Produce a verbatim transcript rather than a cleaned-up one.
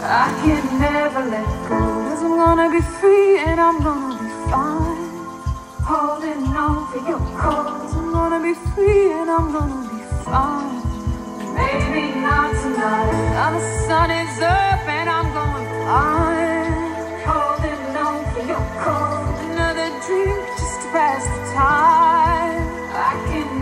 I can never let go, 'cause I'm gonna be free and I'm gonna be fine. Holding on for your cause, I'm gonna be free and I'm gonna be fine. Maybe not tonight, now the sun is up and I'm going fine. Holding on for your cause, another drink just to pass the time. I can